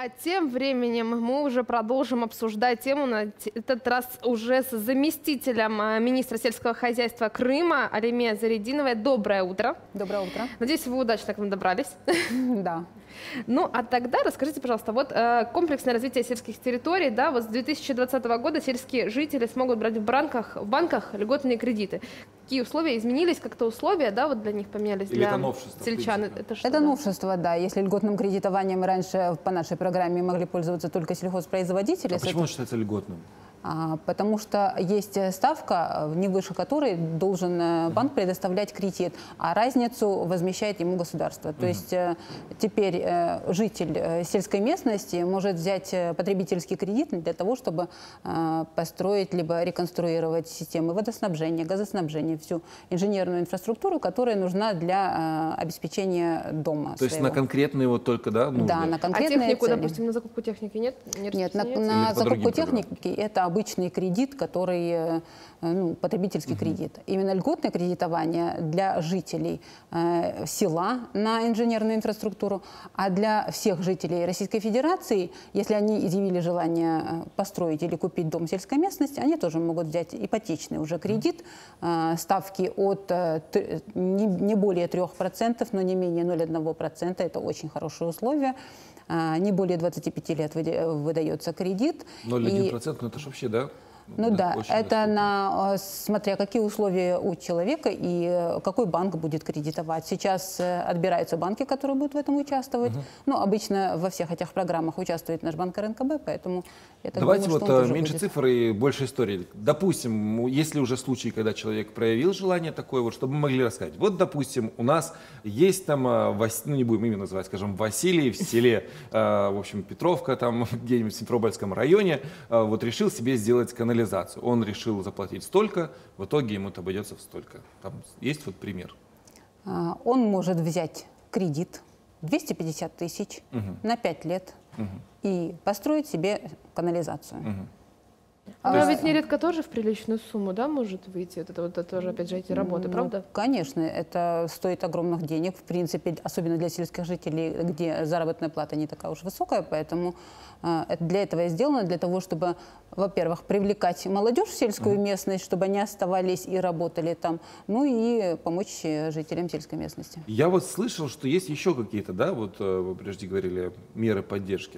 А тем временем мы уже продолжим обсуждать тему, на этот раз уже с заместителем министра сельского хозяйства Крыма Алиме Зарядиновой. Доброе утро. Доброе утро. Надеюсь, вы удачно к нам добрались. Да. Ну, а тогда расскажите, пожалуйста, вот комплексное развитие сельских территорий, да, вот с 2020 года сельские жители смогут брать в банках льготные кредиты. Какие условия изменились, как-то условия, да, вот для них поменялись, или для это новшество, сельчан? Это Это новшество, да. Если льготным кредитованием раньше по нашей программе могли пользоваться только сельхозпроизводители. А почему он считается льготным? Потому что есть ставка, не выше которой должен банк предоставлять кредит, а разницу возмещает ему государство. То есть теперь житель сельской местности может взять потребительский кредит для того, чтобы построить либо реконструировать системы водоснабжения, газоснабжения, всю инженерную инфраструктуру, которая нужна для обеспечения дома. То есть на конкретные вот только, да? Да, на конкретные А технику, цели. допустим, на закупку техники нет? Нет, на закупку техники это обычный кредит, который потребительский кредит. Именно льготное кредитование для жителей села на инженерную инфраструктуру, а для всех жителей Российской Федерации, если они изъявили желание построить или купить дом в сельской местности, они тоже могут взять ипотечный уже кредит, ставки от не более 3%, но не менее 0,1%. Это очень хорошие условия. Не более 25 лет выдается кредит. 0,1%, ну это же вообще, да? Ну да, это смотря какие условия у человека и какой банк будет кредитовать. Сейчас отбираются банки, которые будут в этом участвовать. Ну, обычно во всех этих программах участвует наш банк РНКБ, поэтому я так Давайте думаю, вот меньше цифр и больше историй. Допустим, есть ли уже случаи, когда человек проявил желание такое, вот, чтобы мы могли рассказать. Вот, допустим, у нас есть там, ну не будем имя называть, скажем, Василий в селе, в общем, Петровка, там где-нибудь в Симферопольском районе, вот решил себе сделать канализацию. Он решил заплатить столько, в итоге ему это обойдется в столько. Там есть вот пример. Он может взять кредит 250 тысяч на 5 лет и построить себе канализацию. Она ведь нередко тоже в приличную сумму, да, может выйти? Это тоже, опять же, эти работы, правда? Конечно, это стоит огромных денег, в принципе, особенно для сельских жителей, где заработная плата не такая уж высокая, поэтому для этого и сделано, для того, чтобы, во-первых, привлекать молодежь в сельскую местность, чтобы они оставались и работали там, ну и помочь жителям сельской местности. Я вот слышал, что есть еще какие-то, да, вот вы прежде говорили, меры поддержки.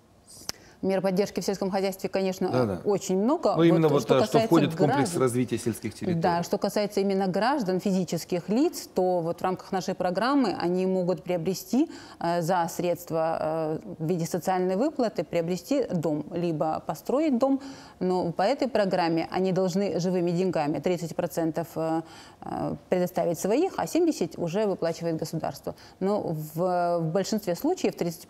Мер поддержки в сельском хозяйстве, конечно, очень много. Но именно вот что входит в комплекс развития сельских территорий. Да, что касается именно граждан, физических лиц, то вот в рамках нашей программы они могут приобрести за средства в виде социальной выплаты, приобрести дом, либо построить дом. Но по этой программе они должны живыми деньгами 30% предоставить своих, а 70% уже выплачивает государство. Но в большинстве случаев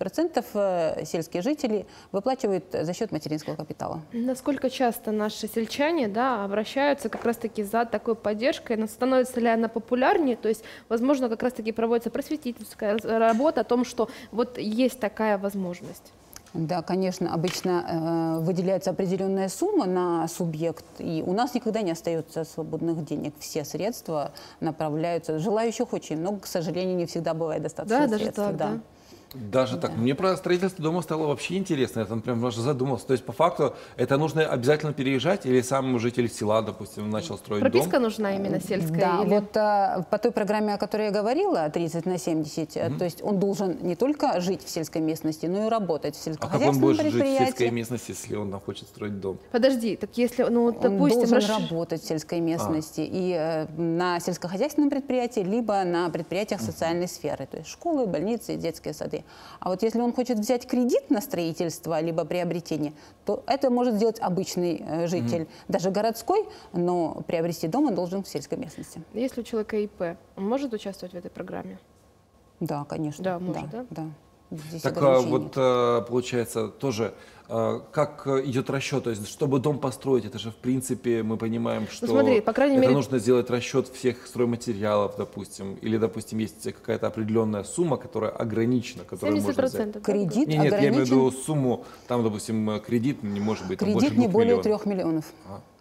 30% сельские жители выплачивают за счет материнского капитала. Насколько часто наши сельчане, да, обращаются как раз-таки за такой поддержкой? Становится ли она популярнее? То есть, возможно, как раз-таки проводится просветительская работа о том, что вот есть такая возможность. Да, конечно, обычно выделяется определенная сумма на субъект, и у нас никогда не остается свободных денег. Все средства направляются. Желающих очень много, к сожалению, не всегда бывает достаточно средств. Даже так, да. Даже так. Мне про строительство дома стало вообще интересно. Я там прям даже задумался. То есть, по факту, это нужно обязательно переезжать или сам житель села, допустим, начал строить дом? Прописка нужна именно сельская? Да, или... вот по той программе, о которой я говорила, 30/70, то есть он должен не только жить в сельской местности, но и работать в сельскохозяйственном предприятии. А как он будет жить в сельской местности, если он хочет строить дом? Подожди, так если, ну, допустим... Он должен работать в сельской местности и на сельскохозяйственном предприятии, либо на предприятиях социальной сферы, то есть школы, больницы, детские сады. А вот если он хочет взять кредит на строительство либо приобретение, то это может сделать обычный житель, даже городской, но приобрести дом он должен в сельской местности. Если у человека ИП, он может участвовать в этой программе? Да, конечно. Да, может, да? Здесь так вот получается тоже, как идет расчет, то есть чтобы дом построить, это же в принципе мы понимаем, что смотри, по крайней мере... нужно сделать расчет всех стройматериалов, допустим, или, допустим, есть какая-то определенная сумма, которая ограничена, которую можно взять. Кредит Нет, я имею в виду сумму, там, допустим, кредит не может быть. Кредит не более 3 миллионов.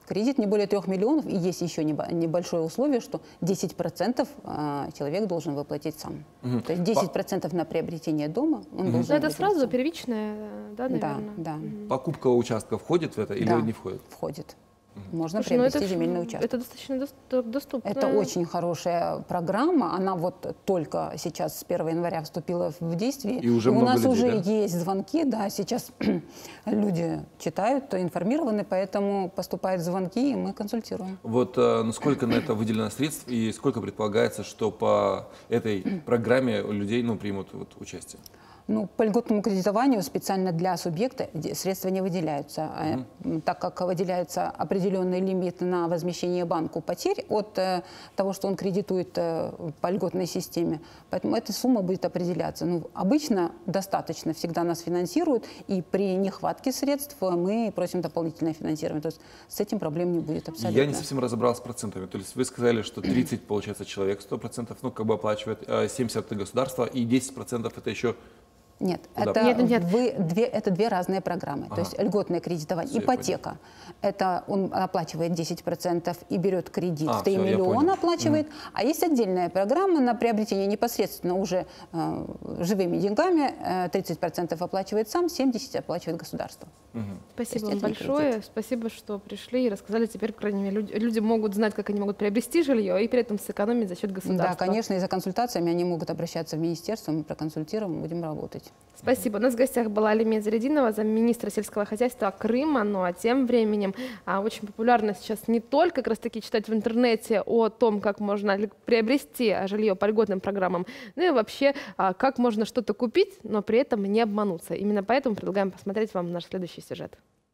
Кредит не более 3 миллионов, и есть еще небольшое условие, что 10% человек должен выплатить сам. То есть 10% на приобретение дома он должен Но это сразу сам. первичное, да, наверное? Да. Покупка участка входит в это или не входит? Входит. Можно Слушай, приобрести земельный участок. Это достаточно доступно. Это очень хорошая программа. Она вот только сейчас с 1 января вступила в действие. И уже у много нас людей, уже да? есть звонки, да, сейчас люди читают, информированы, поэтому поступают звонки, и мы консультируем. Вот насколько на это выделено средств и сколько предполагается, что по этой программе людей примут участие? По льготному кредитованию специально для субъекта средства не выделяются, так как выделяется определенный лимит на возмещение банку потерь от того, что он кредитует по льготной системе. Поэтому эта сумма будет определяться. Обычно достаточно, всегда нас финансируют, и при нехватке средств мы просим дополнительное финансирование. То есть с этим проблем не будет абсолютно. Я не совсем разобрался с процентами. То есть вы сказали, что 30, получается, человек 100%, оплачивает, 70% это государство, и 10% это еще... Нет, Куда? это две разные программы. То есть льготное кредитование, Все, ипотека. Это он оплачивает 10% и берет кредит в 3 все, миллиона, оплачивает. А есть отдельная программа на приобретение непосредственно уже живыми деньгами. 30% оплачивает сам, 70% оплачивает государство. Спасибо вам большое. Спасибо, что пришли и рассказали. Теперь, по крайней мере, люди могут знать, как они могут приобрести жилье и при этом сэкономить за счет государства. Да, конечно, и за консультациями они могут обращаться в министерство, мы проконсультируем, будем работать. Спасибо. У нас в гостях была Алимет Зарядинова, замминистра сельского хозяйства Крыма. Ну а тем временем очень популярно сейчас не только как раз таки читать в интернете о том, как можно приобрести жилье по льготным программам, но и вообще, как можно что-то купить, но при этом не обмануться. Именно поэтому предлагаем посмотреть вам наш следующий сюжет.